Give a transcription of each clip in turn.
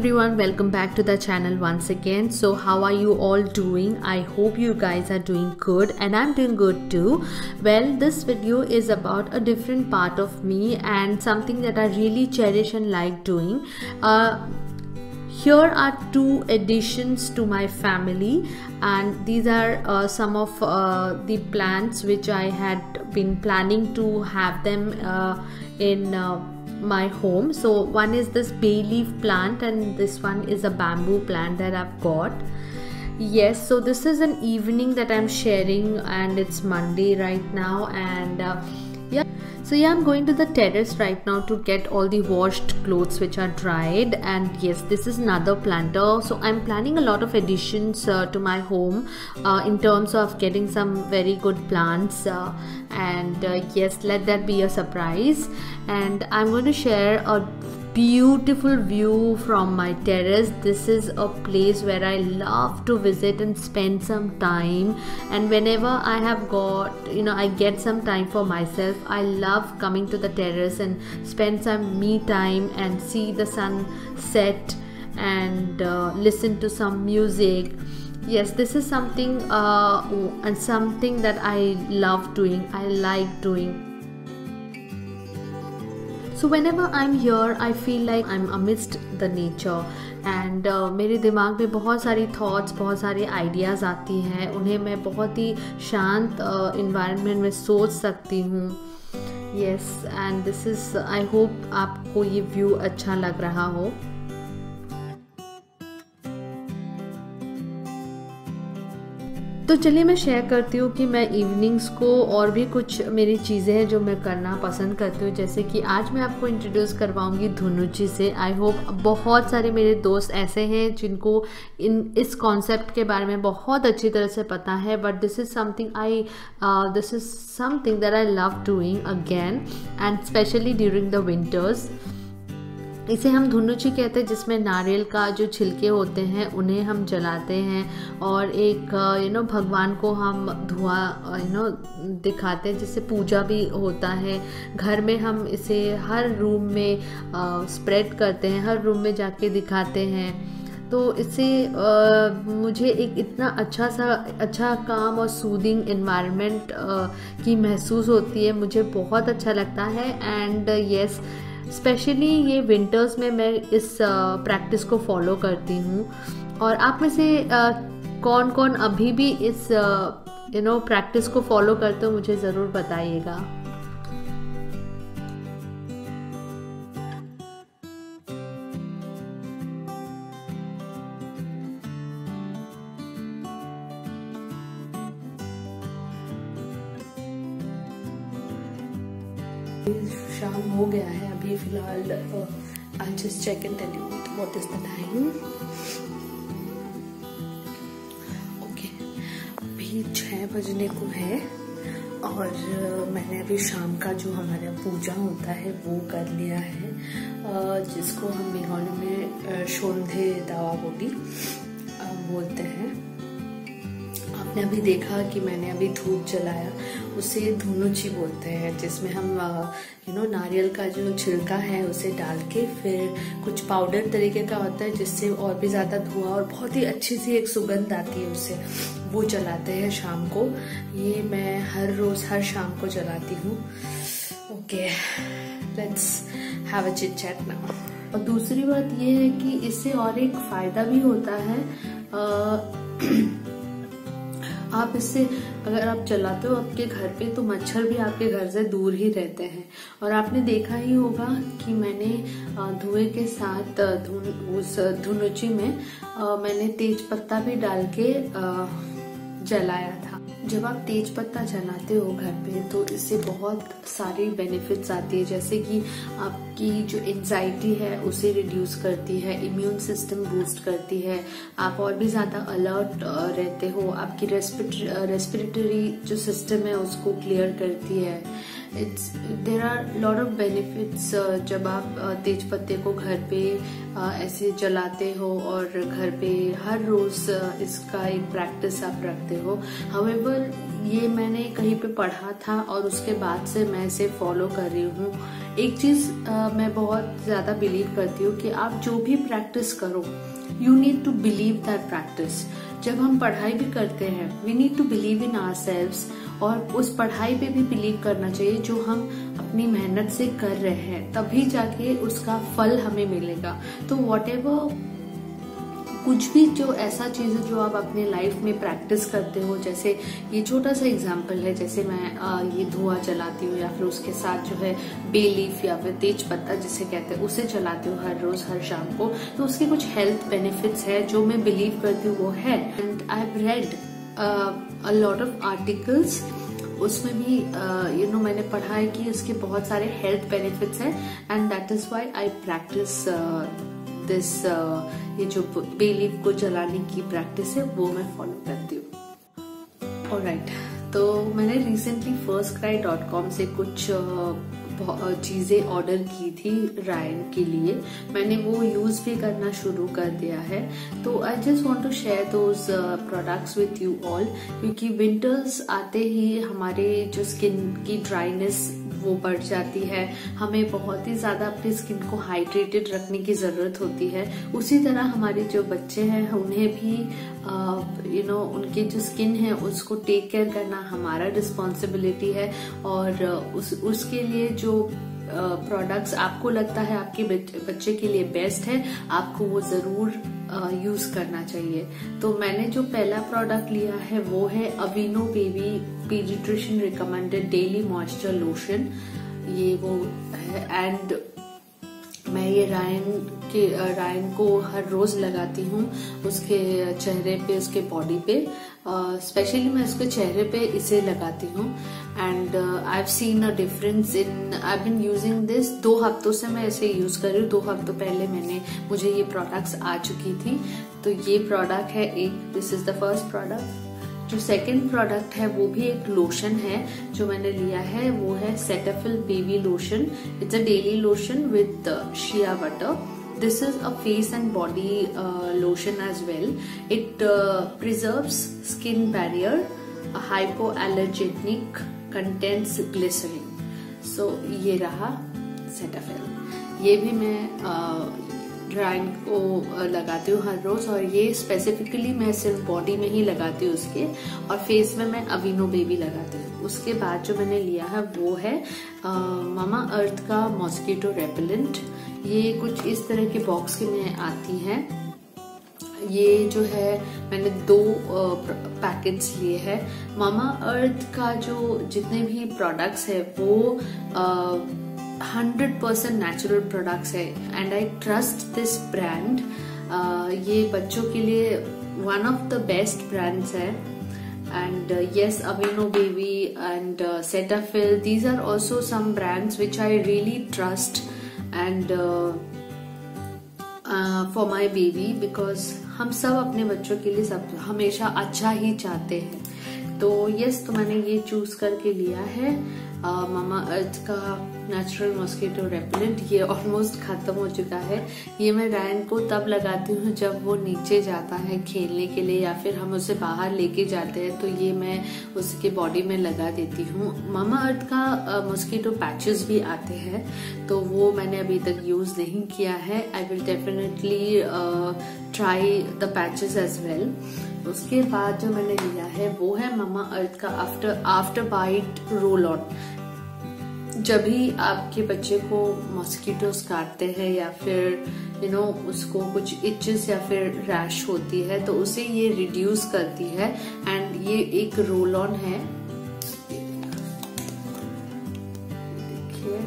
everyone, welcome back to the channel once again. So how are you all doing? I hope you guys are doing good and I'm doing good too. Well, this video is about a different part of me and something that I really cherish and like doing. Here are two additions to my family, and these are some of the plants which I had been planning to have them in my home. So one is this bay leaf plant and this one is a bamboo plant that I've got. Yes, so this is an evening that I'm sharing and it's Monday right now, and I'm going to the terrace right now to get all the washed clothes which are dried. And yes, this is another planter, so I'm planning a lot of additions to my home in terms of getting some very good plants, yes, let that be a surprise. And I'm going to share a beautiful view from my terrace. This is a place where I love to visit and spend some time, and whenever I have got, I get some time for myself, I love coming to the terrace and spend some me time and see the sun set and listen to some music. Yes, this is something and something that I love doing, I like doing. So whenever I'm here, I feel like I'm amidst the nature, and मेरे दिमाग में बहुत सारी thoughts, बहुत सारे ideas आती हैं, उन्हें मैं बहुत ही शांत इन्वायरमेंट में सोच सकती हूँ. Yes, and this is, I hope आपको ये व्यू अच्छा लग रहा हो. तो चलिए मैं शेयर करती हूँ कि मैं इवनिंग्स को और भी कुछ मेरी चीज़ें हैं जो मैं करना पसंद करती हूँ. जैसे कि आज मैं आपको इंट्रोड्यूस करवाऊँगी धुनुची से. आई होप बहुत सारे मेरे दोस्त ऐसे हैं जिनको इस कॉन्सेप्ट के बारे में बहुत अच्छी तरह से पता है, but this is something that I love doing again, and specially during the winters. इसे हम धुनुची कहते हैं, जिसमें नारियल का जो छिलके होते हैं उन्हें हम जलाते हैं और एक भगवान को हम धुआं दिखाते हैं, जिससे पूजा भी होता है. घर में हम इसे हर रूम में स्प्रेड करते हैं, हर रूम में जाके दिखाते हैं. तो इससे मुझे एक इतना अच्छा काम और सूदिंग इन्वायरमेंट की महसूस होती है. मुझे बहुत अच्छा लगता है. एंड यस, स्पेशली ये विंटर्स में मैं इस प्रैक्टिस को फॉलो करती हूँ. और आप में से कौन कौन अभी भी इस प्रैक्टिस को फॉलो करते हो, मुझे ज़रूर बताइएगा. शाम हो गया है अभी फिलहाल. I just check and tell you what is the time. Okay, अभी 6 बजने को है और मैंने अभी शाम का जो हमारा पूजा होता है वो कर लिया है, जिसको हम मेघालय में शोंधे दावा बोलते हैं. आपने अभी देखा कि मैंने अभी धूप जलाया, उसे धुनुची बोलते हैं, जिसमें हम नारियल का जो छिलका है उसे डाल के फिर कुछ पाउडर तरीके का होता है जिससे और भी ज़्यादा धुआं और बहुत ही अच्छी सी एक सुगंध आती है उससे, वो जलाते हैं शाम को. ये मैं हर रोज़ हर शाम को जलाती हूँ. Okay, let's have a chit chat now. और दूसरी बात ये है कि इससे और एक फ़ायदा भी होता है. आप इससे अगर आप जलाते हो आपके घर पे, तो मच्छर भी आपके घर से दूर ही रहते हैं. और आपने देखा ही होगा कि मैंने धुएं के साथ उस धुनुची में मैंने तेज पत्ता भी डाल के जलाया था. जब आप तेज पत्ता जलाते हो घर पे तो इससे बहुत सारी बेनिफिट्स आती है, जैसे कि आपकी जो एंजाइटी है उसे रिड्यूस करती है, इम्यून सिस्टम बूस्ट करती है, आप और भी ज़्यादा अलर्ट रहते हो, आपकी रेस्पिरेटरी जो सिस्टम है उसको क्लियर करती है. There are lot of benefits जब आप तेज पत्ते को घर पे ऐसे जलाते हो और घर पे हर रोज इसका एक प्रैक्टिस आप रखते हो। हाउएवर ये मैंने कहीं पे पढ़ा था और उसके बाद से मैं इसे फॉलो कर रही हूँ। एक चीज मैं बहुत ज्यादा बिलीव करती हूँ कि आप जो भी प्रैक्टिस करो, you need to believe that practice. जब हम पढ़ाई भी करते हैं, we need to believe in ourselves, और उस पढ़ाई पे भी बिलीव करना चाहिए जो हम अपनी मेहनत से कर रहे हैं, तभी जाके उसका फल हमें मिलेगा। तो व्हाटएवर, कुछ भी जो ऐसा चीज है जो आप अपने लाइफ में प्रैक्टिस करते हो, जैसे ये छोटा सा एग्जांपल है, जैसे मैं ये धुआं जलाती हूँ या फिर उसके साथ जो है बे लीफ या फिर तेज पत्ता जिसे कहते हैं उसे जलाती हूँ हर रोज हर शाम को, तो उसके कुछ हेल्थ बेनिफिट्स है जो मैं बिलीव करती हूँ वो है। And I have read a lot of articles, उसमें भी मैंने पढ़ा है कि उसके बहुत सारे हेल्थ बेनिफिट्स हैं, and that is why I practise this. ये जो बे लीफ को जलाने की प्रैक्टिस है वो मैं फॉलो करती हूँ। ऑलराइट, तो मैंने रिसेंटली firstcry.com से कुछ चीजें ऑर्डर की थी रायन के लिए। मैंने वो यूज भी करना शुरू कर दिया है, तो I just want to share those products with you all, क्योंकि विंटर्स आते ही हमारे जो स्किन की ड्राइनेस वो बढ़ जाती है, हमें बहुत ही ज्यादा अपनी स्किन को हाइड्रेटेड रखने की जरूरत होती है। उसी तरह हमारे जो बच्चे हैं उन्हें भी उनके जो स्किन है उसको टेक केयर करना हमारा रिस्पॉन्सिबिलिटी है, और उसके लिए जो प्रोडक्ट्स आपको लगता है आपके बच्चे के लिए बेस्ट है, आपको वो जरूर यूज करना चाहिए। तो मैंने जो पहला प्रोडक्ट लिया है वो है Aveeno baby paediatrician recommended daily moisture lotion, ये वो है। एंड मैं ये रायन को हर रोज लगाती हूँ उसके चेहरे पे, उसके बॉडी पे, स्पेशली मैं उसके चेहरे पे इसे लगाती हूँ। And I have seen a difference in, I been using this 2 हफ्तों से मैं इसे यूज कर रही हूँ। 2 हफ्तों पहले मुझे ये प्रोडक्ट्स आ चुकी थी, तो ये प्रोडक्ट है एक, this is the first product. जो सेकंड प्रोडक्ट है वो भी एक लोशन है जो मैंने लिया है, वो है Cetaphil baby lotion. It's a daily lotion with shea butter. This is a face and body lotion as well. It preserves skin barrier, hypoallergenic, contains glycerin. So ये रहा सेटाफिल, ये भी मैं रायन को लगाती हूँ हर रोज, और ये स्पेसिफिकली मैं सिर्फ बॉडी में ही लगाती हूँ उसके, और फेस में मैं अवीनो बेबी लगाती हूँ। उसके बाद जो मैंने लिया है वो है मामा अर्थ का मॉस्किटो रेपेलेंट। ये कुछ इस तरह के बॉक्स के में आती है। ये जो है मैंने 2 पैकेट्स लिए हैं। मामा अर्थ का जो जितने भी प्रोडक्ट्स है वो 100% नेचुरल प्रोडक्ट्स है, and I trust this brand. ये बच्चों के लिए one of the best brands है। And yes, Aveeno Baby and Cetaphil, these are also some brands which I really trust and for my baby, because हम सब अपने बच्चों के लिए सब हमेशा अच्छा ही चाहते हैं। तो yes, तो मैंने ये चूज करके लिया है मामा अर्थ का नेचुरल मॉस्किटो रेपेलेंट। ये ऑलमोस्ट खत्म हो चुका है। ये मैं रायन को तब लगाती हूँ जब वो नीचे जाता है खेलने के लिए, या फिर हम उसे बाहर लेके जाते हैं, तो ये मैं उसके बॉडी में लगा देती हूँ। मामा अर्थ का मॉस्किटो पैचेस भी आते हैं, तो वो मैंने अभी तक यूज नहीं किया है। I will definitely try the patches as well. उसके बाद जो मैंने लिया है वो है मामा अर्थ का आफ्टर बाइट रोल ऑन। जब भी आपके बच्चे को मॉस्किटोस काटते हैं या फिर उसको कुछ इचेस या फिर रैश होती है, तो उसे ये रिड्यूस करती है। एंड ये एक रोल ऑन है, देखिए,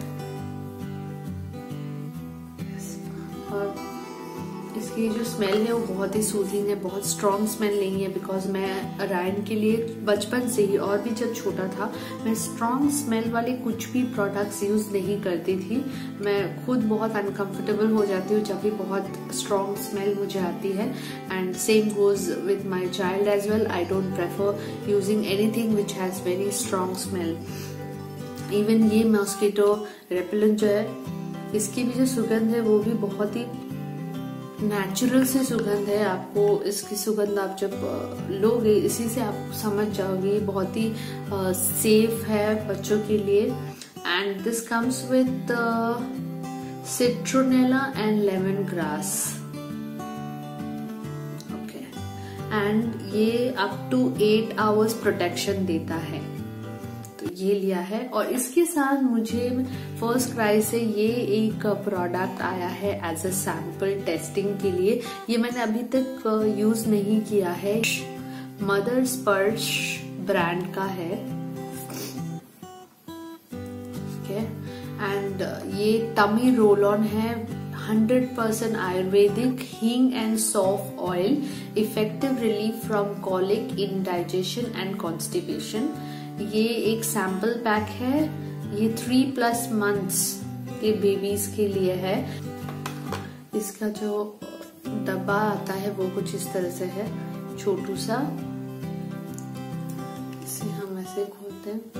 और इसकी जो स्मेल है वो बहुत ही सूदिंग है, बहुत स्ट्रॉन्ग स्मेल नहीं है। बिकॉज मैं रायन के लिए बचपन से ही, और भी जब छोटा था, मैं स्ट्रॉन्ग स्मेल वाले कुछ भी प्रोडक्ट्स यूज नहीं करती थी। मैं खुद बहुत अनकंफर्टेबल हो जाती हूँ जब भी बहुत स्ट्रॉन्ग स्मेल मुझे आती है। And same goes with my child as well. I don't prefer using anything which has very strong smell. Even ये मॉस्किटो रेपेलेंट जो है, इसकी भी जो सुगंध है वो भी बहुत ही नेचुरल से सुगंध है। आपको इसकी सुगंध आप जब लोगे इसी से आप समझ जाओगे बहुत ही सेफ है बच्चों के लिए। And this comes with citronella and lemon grass. Okay, and ये अप टू 8 आवर्स प्रोटेक्शन देता है। तो ये लिया है, और इसके साथ मुझे फर्स्ट क्राई से ये एक प्रोडक्ट आया है एज अ सैंपल टेस्टिंग के लिए। ये मैंने अभी तक यूज नहीं किया है। मदर स्पर्श ब्रांड का है। ओके, एंड ये टमी रोल ऑन है, 100% Ayurvedic, hing and saunf oil, effective relief from colic, indigestion and constipation. ये एक सैंपल पैक है, ये 3+ मंथ्स के बेबीज के लिए है। इसका जो डब्बा आता है वो कुछ इस तरह से है, छोटू सा। इसे हम ऐसे खोलते हैं।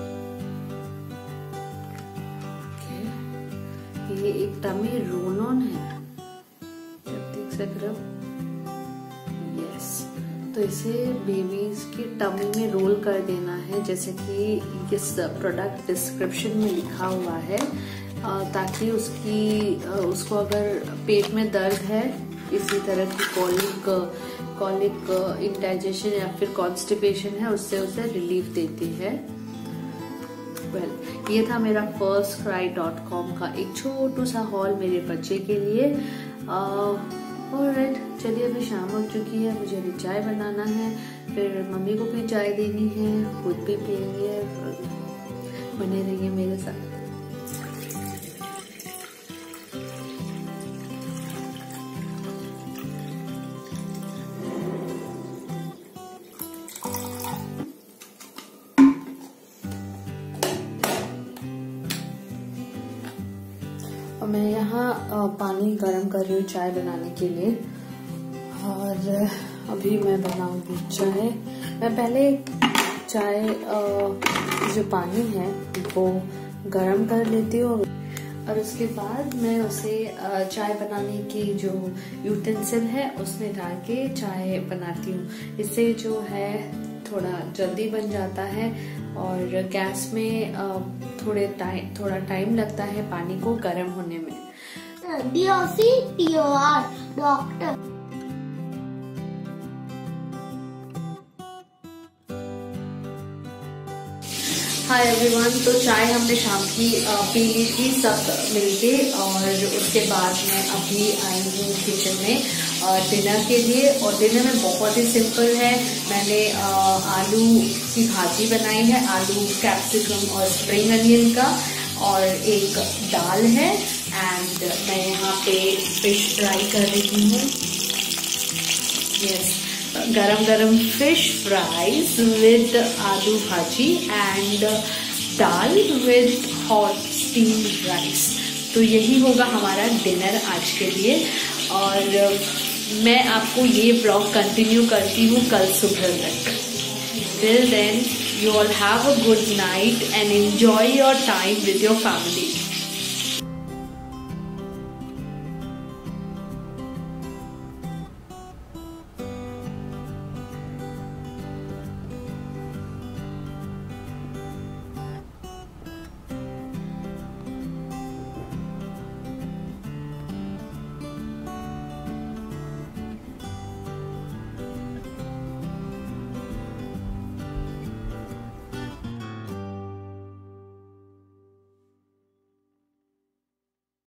ओके, ये एक टमी रोल ऑन है, देख सकते हो। यस, तो इसे बेबीज के टमी में रोल कर देना है, जैसे कि इस प्रोडक्ट डिस्क्रिप्शन में लिखा हुआ है, ताकि उसको अगर पेट में दर्द है, इसी तरह की कॉलिक इंडाइजेशन या फिर कॉन्स्टिपेशन है, उससे उसे रिलीफ देती है। वेल, ये था मेरा firstcry.com का एक छोटू सा हॉल मेरे बच्चे के लिए। ऑलराइट, चलिए अभी शाम हो चुकी है, मुझे अभी चाय बनाना है, फिर मम्मी को भी चाय देनी है, खुद भी पियेंगे। बने रहिए मेरे साथ। और मैं यहाँ पानी गर्म कर रही हूँ चाय बनाने के लिए, और अभी मैं बनाऊंगी चाय। मैं पहले चाय जो पानी है वो गर्म कर लेती हूँ, और उसके बाद मैं उसे चाय बनाने की जो यूटेंसिल है उसमें डाल के चाय बनाती हूँ। इससे जो है थोड़ा जल्दी बन जाता है, और गैस में थोड़ा टाइम लगता है पानी को गर्म होने में। DOC doctor. हाय एवरीवन, तो चाय हमने शाम की पी ली थी सब मिलके, और उसके बाद मैं अभी आई हूँ किचन में डिनर के लिए। और डिनर में बहुत ही सिंपल है, मैंने आलू की भाजी बनाई है, आलू कैप्सिकम और स्प्रिंग अनियन का, और एक दाल है, एंड मैं यहाँ पे फिश फ्राई कर रही हूँ। यस, गरम fish fries with aloo bhaji and dal with hot steam rice. तो यही होगा हमारा डिनर आज के लिए, और मैं आपको ये व्लॉग कंटिन्यू करती हूँ कल सुबह तक। Till then, you all have a good night and enjoy your time with your family.